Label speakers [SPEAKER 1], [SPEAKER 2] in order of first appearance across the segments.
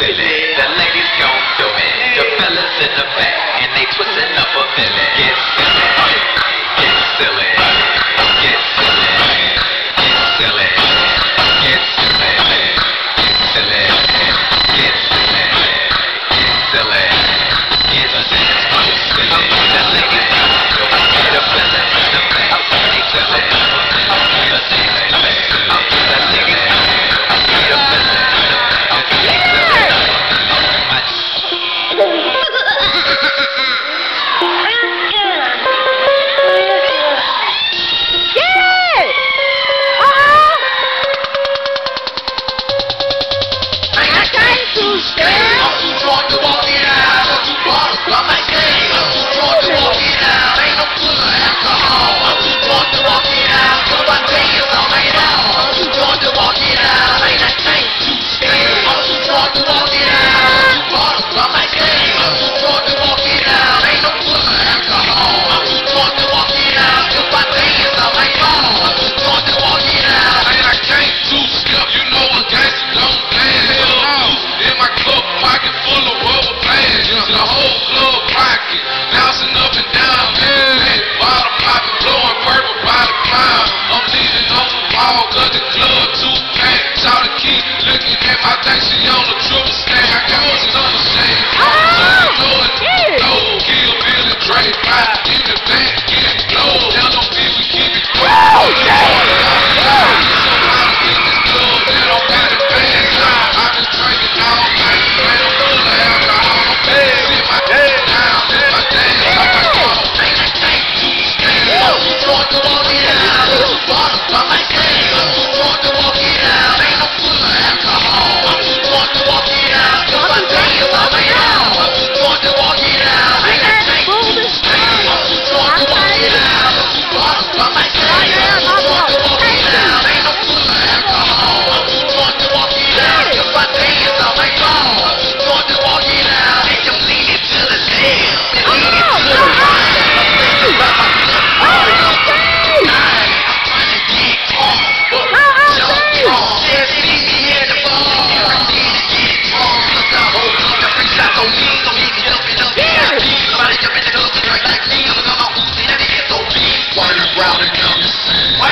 [SPEAKER 1] silly. The ladies gon' do it. The fellas in the back, and they twisting up a Philly. Get silly. Get silly. Get silly. Get silly. Get silly. Get silly. Get silly. Get silly. Get silly. The ladies gon' do it. The fellas in the back, they silly. The silly. The ladies gon' do it. The fellas in the back, they silly.
[SPEAKER 2] Why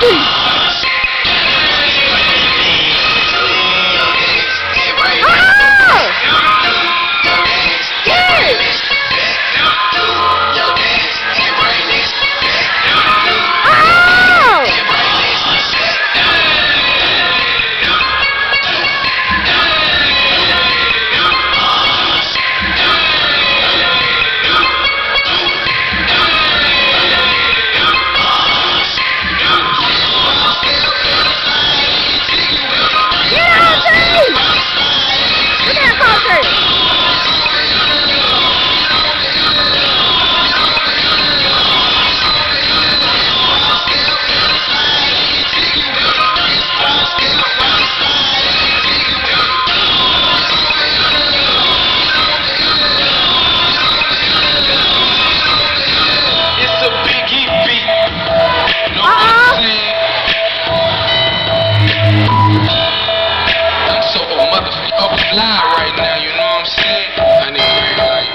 [SPEAKER 1] Right now, you know what I'm saying? I need like.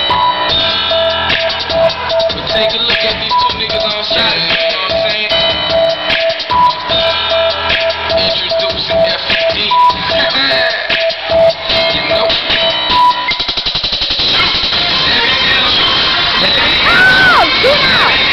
[SPEAKER 1] But take a look at these two niggas on side, you know what I'm saying? Introducing FD. You know.
[SPEAKER 2] Oh, yeah.